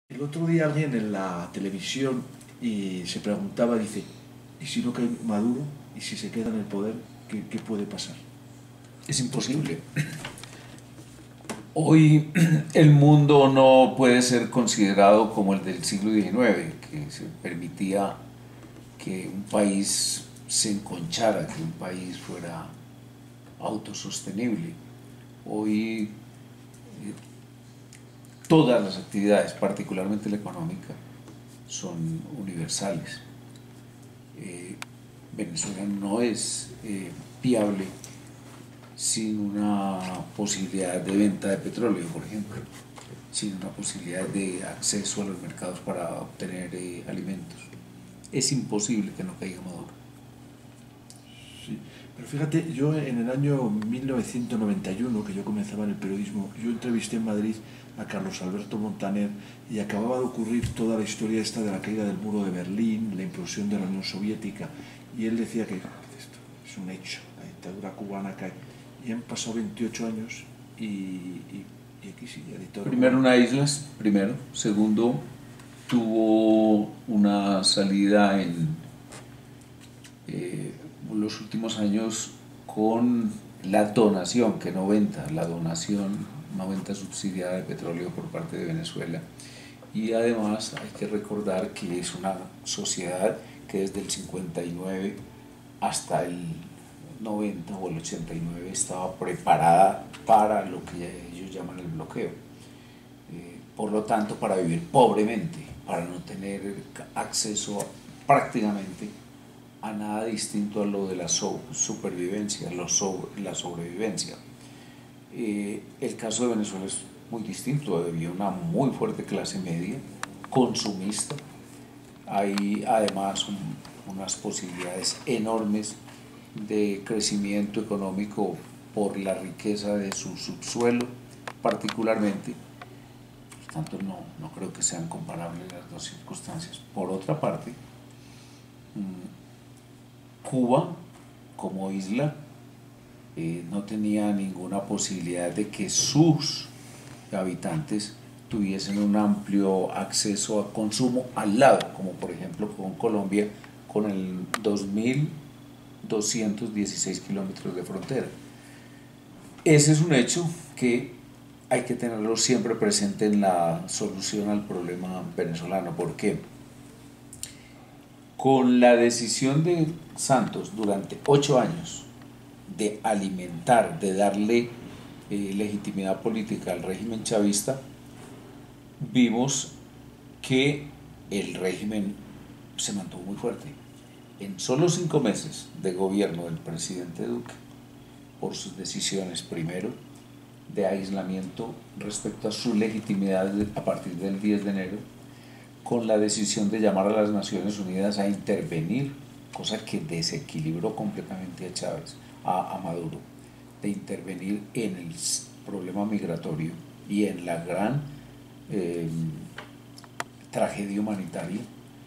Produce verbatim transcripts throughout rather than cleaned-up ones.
El otro día alguien en la televisión y se preguntaba, dice, ¿y si no cae Maduro? ¿Y si se queda en el poder? ¿Qué, qué puede pasar? Es imposible. Hoy el mundo no puede ser considerado como el del siglo diecinueve, que se permitía que un país se enconchara, que un país fuera autosostenible. Hoy eh, todas las actividades, particularmente la económica, son universales. Eh, Venezuela no es eh, viable sin una posibilidad de venta de petróleo, por ejemplo, sin una posibilidad de acceso a los mercados para obtener eh, alimentos. Es imposible que no caiga Maduro. Sí. Pero fíjate, yo en el año mil novecientos noventa y uno, que yo comenzaba en el periodismo, yo entrevisté en Madrid a Carlos Alberto Montaner y acababa de ocurrir toda la historia esta de la caída del muro de Berlín, la implosión de la Unión Soviética, y él decía que esto es un hecho, la dictadura cubana cae. Y han pasado veintiocho años y, y, y aquí sigue la dictadura Primero cubana. una islas, primero. Segundo, tuvo una salida en eh, los últimos años con la donación, que no venta, la donación, no venta subsidiada de petróleo por parte de Venezuela. Y además hay que recordar que es una sociedad que desde el cincuenta y nueve hasta el noventa o el ochenta y nueve estaba preparada para lo que ellos llaman el bloqueo. Eh, por lo tanto, para vivir pobremente, para no tener acceso a, prácticamente a nada distinto a lo de la so supervivencia, lo sobre, la sobrevivencia. Eh, el caso de Venezuela es muy distinto, había una muy fuerte clase media, consumista, hay además un, unas posibilidades enormes de crecimiento económico por la riqueza de su subsuelo, particularmente. Por tanto, no, no creo que sean comparables las dos circunstancias. Por otra parte, Cuba, como isla, eh, no tenía ninguna posibilidad de que sus habitantes tuviesen un amplio acceso a consumo al lado, como por ejemplo con Colombia, con el dos mil doscientos dieciséis kilómetros de frontera. Ese es un hecho que hay que tenerlo siempre presente en la solución al problema venezolano. ¿Por qué? Con la decisión de Santos durante ocho años de alimentar, de darle eh, legitimidad política al régimen chavista, vimos que el régimen se mantuvo muy fuerte. En solo cinco meses de gobierno del presidente Duque, por sus decisiones, primero, de aislamiento respecto a su legitimidad a partir del diez de enero, con la decisión de llamar a las Naciones Unidas a intervenir, cosa que desequilibró completamente a Chávez, a, a Maduro, de intervenir en el problema migratorio y en la gran eh, tragedia humanitaria,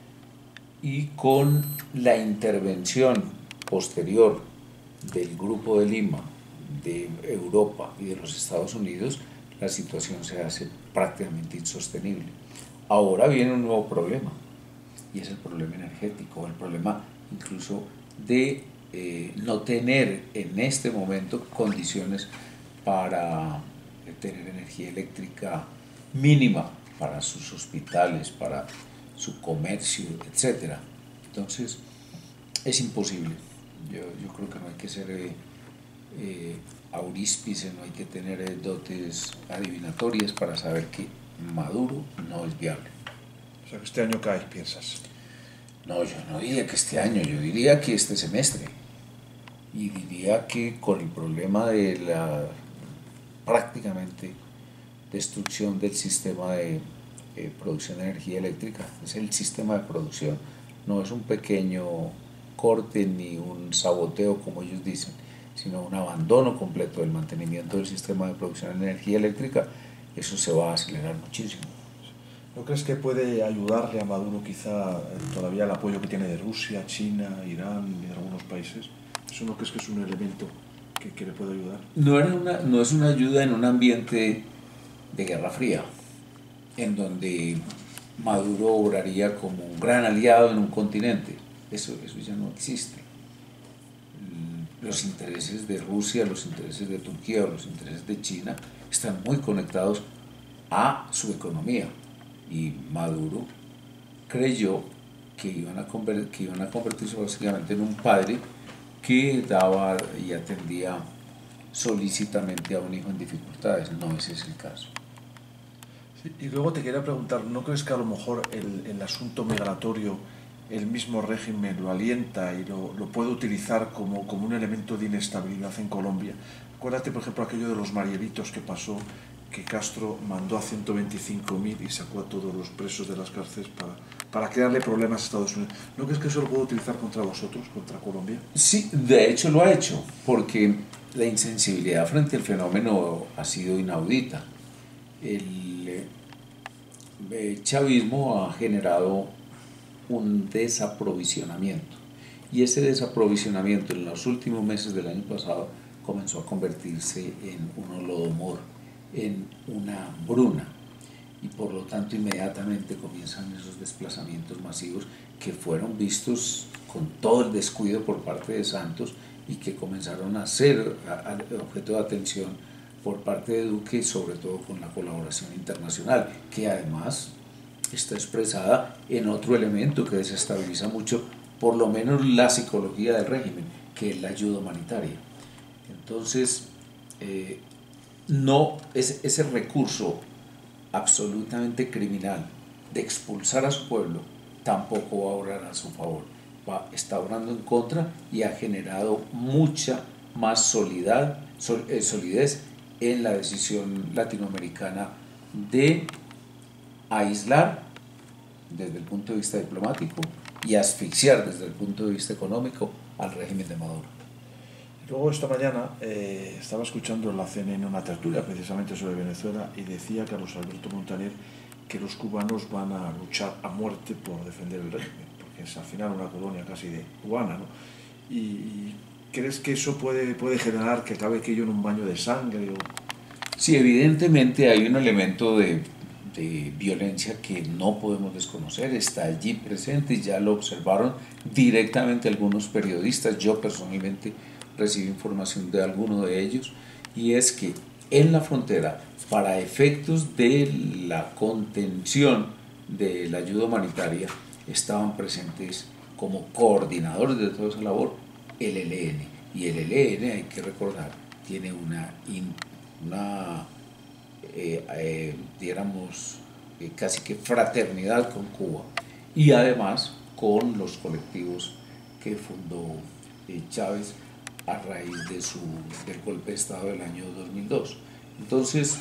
y con la intervención posterior del Grupo de Lima, de Europa y de los Estados Unidos, la situación se hace prácticamente insostenible. Ahora viene un nuevo problema, y es el problema energético, el problema incluso de eh, no tener en este momento condiciones para tener energía eléctrica mínima para sus hospitales, para su comercio, etcétera. Entonces, es imposible. Yo, yo creo que no hay que ser eh, eh, auríspice, no hay que tener eh, dotes adivinatorias para saber que Maduro no es viable. O sea, que este año cae, piensas. No, yo no diría que este año, yo diría que este semestre. Y diría que con el problema de la prácticamente destrucción del sistema de eh, producción de energía eléctrica, es el sistema de producción, no es un pequeño corte ni un saboteo como ellos dicen, sino un abandono completo del mantenimiento del sistema de producción de energía eléctrica. Eso se va a acelerar muchísimo. ¿No crees que puede ayudarle a Maduro quizá eh, todavía el apoyo que tiene de Rusia, China, Irán y de algunos países? ¿Eso no crees que es un elemento que, que le puede ayudar? No, era una, no es una ayuda en un ambiente de Guerra Fría, en donde Maduro obraría como un gran aliado en un continente. Eso, eso ya no existe. Los intereses de Rusia, los intereses de Turquía o los intereses de China están muy conectados a su economía, y Maduro creyó que iban a, conver que iban a convertirse básicamente en un padre que daba y atendía solícitamente a un hijo en dificultades. No, ese es el caso. Sí, y luego te quería preguntar, ¿no crees que a lo mejor el, el asunto migratorio, el mismo régimen lo alienta y lo, lo puede utilizar como, como un elemento de inestabilidad en Colombia? Acuérdate, por ejemplo, aquello de los Marielitos que pasó, que Castro mandó a ciento veinticinco mil y sacó a todos los presos de las cárceles para, para crearle problemas a Estados Unidos. ¿No crees que eso lo puede utilizar contra vosotros, contra Colombia? Sí, de hecho lo ha hecho, porque la insensibilidad frente al fenómeno ha sido inaudita. El eh, chavismo ha generado un desaprovisionamiento, y ese desaprovisionamiento en los últimos meses del año pasado comenzó a convertirse en un holodomor, en una hambruna, y por lo tanto inmediatamente comienzan esos desplazamientos masivos que fueron vistos con todo el descuido por parte de Santos y que comenzaron a ser a, a, objeto de atención por parte de Duque, sobre todo con la colaboración internacional, que además está expresada en otro elemento que desestabiliza mucho, por lo menos la psicología del régimen, que es la ayuda humanitaria. Entonces, eh, no, ese, ese recurso absolutamente criminal de expulsar a su pueblo tampoco va a obrar a su favor, va, está obrando en contra, y ha generado mucha más solidad, sol, eh, solidez en la decisión latinoamericana de aislar desde el punto de vista diplomático y asfixiar desde el punto de vista económico al régimen de Maduro. Luego esta mañana eh, estaba escuchando en la C N N una tertulia precisamente sobre Venezuela, y decía Carlos Alberto Montaner que los cubanos van a luchar a muerte por defender el régimen, porque es al final una colonia casi de cubana, ¿no? Y ¿crees que eso puede, puede generar que acabe aquello en un baño de sangre? O... Sí, evidentemente hay un elemento de, de violencia que no podemos desconocer, está allí presente y ya lo observaron directamente algunos periodistas. Yo personalmente recibí información de alguno de ellos, y es que en la frontera, para efectos de la contención de la ayuda humanitaria, estaban presentes como coordinadores de toda esa labor el E L N, y el E L N, hay que recordar, tiene una, una eh, eh, digamos, eh, casi que fraternidad con Cuba, y además con los colectivos que fundó eh, Chávez a raíz de su, del golpe de Estado del año dos mil dos. Entonces,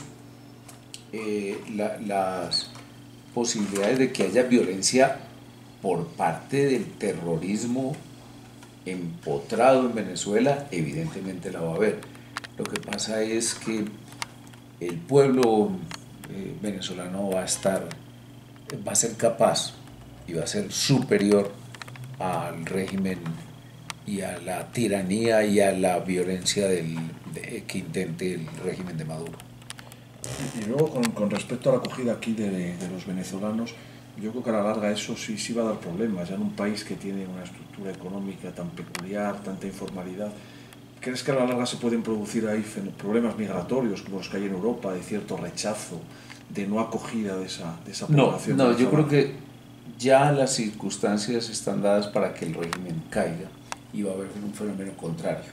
eh, la, las posibilidades de que haya violencia por parte del terrorismo empotrado en Venezuela, evidentemente la va a haber. Lo que pasa es que el pueblo eh, venezolano va a estar, va a ser capaz y va a ser superior al régimen y a la tiranía y a la violencia del, de, que intente el régimen de Maduro. Y luego con, con respecto a la acogida aquí de, de los venezolanos, yo creo que a la larga eso sí, sí va a dar problemas, ya en un país que tiene una estructura económica tan peculiar, tanta informalidad. ¿Crees que a la larga se pueden producir ahí problemas migratorios como los que hay en Europa, de cierto rechazo, de no acogida de esa, de esa población? No, no, yo creo que ya las circunstancias están dadas para que el régimen caiga, y va a haber un fenómeno contrario.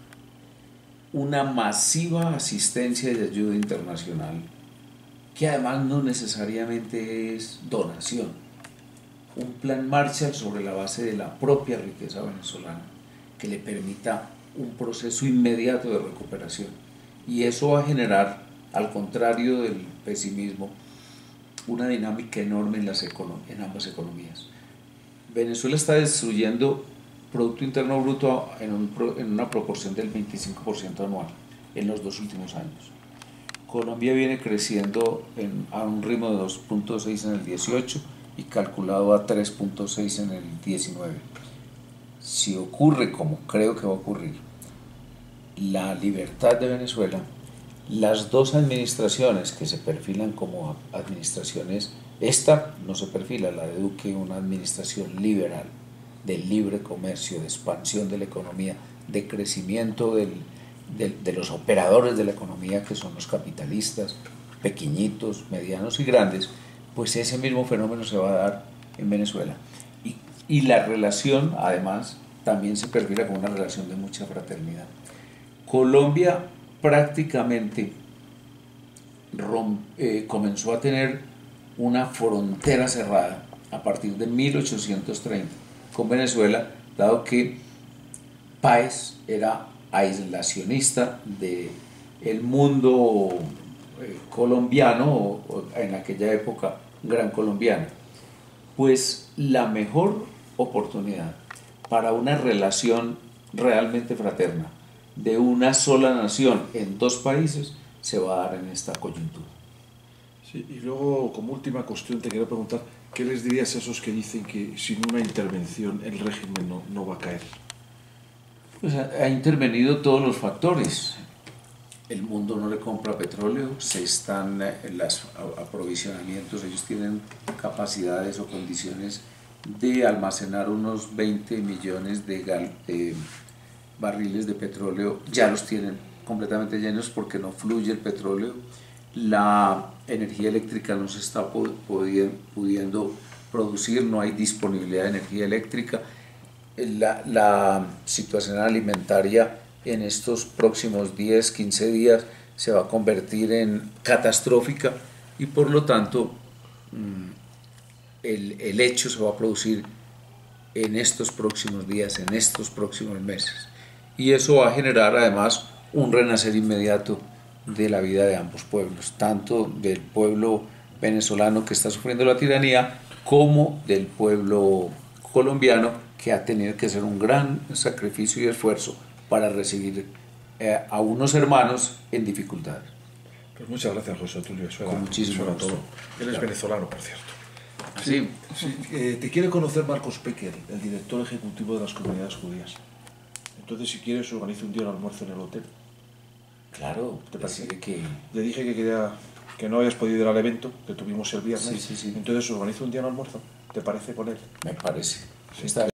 Una masiva asistencia y ayuda internacional, que además no necesariamente es donación. Un plan Marshall sobre la base de la propia riqueza venezolana, que le permita un proceso inmediato de recuperación. Y eso va a generar, al contrario del pesimismo, una dinámica enorme en, las en ambas economías. Venezuela está destruyendo Producto Interno Bruto en, un, en una proporción del veinticinco por ciento anual en los dos últimos años. Colombia viene creciendo en, a un ritmo de dos punto seis en el dieciocho y calculado a tres punto seis en el diecinueve. Si ocurre, como creo que va a ocurrir, la libertad de Venezuela, las dos administraciones que se perfilan como administraciones Esta no se perfila, la de Duque, una administración liberal, de libre comercio, de expansión de la economía, de crecimiento del, de, de los operadores de la economía, que son los capitalistas, pequeñitos, medianos y grandes. Pues ese mismo fenómeno se va a dar en Venezuela. Y, y la relación, además, también se perfila como una relación de mucha fraternidad. Colombia prácticamente romp, eh, comenzó a tener una frontera cerrada a partir de mil ochocientos treinta con Venezuela, dado que Páez era aislacionista del mundo eh, colombiano, o, o en aquella época gran colombiano. Pues la mejor oportunidad para una relación realmente fraterna de una sola nación en dos países se va a dar en esta coyuntura. Sí, y luego, como última cuestión, te quiero preguntar, ¿qué les dirías a esos que dicen que sin una intervención el régimen no, no va a caer? Pues ha, ha intervenido todos los factores. El mundo no le compra petróleo, se están en los aprovisionamientos, ellos tienen capacidades o condiciones de almacenar unos veinte millones de, gal, de barriles de petróleo, ya los tienen completamente llenos porque no fluye el petróleo. La energía eléctrica no se está pudiendo producir, no hay disponibilidad de energía eléctrica. La, la situación alimentaria en estos próximos diez, quince días se va a convertir en catastrófica y por lo tanto el, el hecho se va a producir en estos próximos días, en estos próximos meses. Y eso va a generar además un renacer inmediato de la vida de ambos pueblos, tanto del pueblo venezolano que está sufriendo la tiranía como del pueblo colombiano que ha tenido que hacer un gran sacrificio y esfuerzo para recibir eh, a unos hermanos en dificultades. Pues muchas gracias, José Tulio. Eso Con era, muchísimo eso era gusto. todo. Él es Claro. venezolano, por cierto. Sí, Sí, eh, te quiere conocer Marcos Pecker, el director ejecutivo de las comunidades judías. Entonces, si quieres, organiza un día un almuerzo en el hotel. claro, ¿Te parece? que Le dije que quería que no habías podido ir al evento que tuvimos el viernes. Sí, sí, sí. Entonces, organiza un día un almuerzo. ¿Te parece con él? me parece. Sí. Está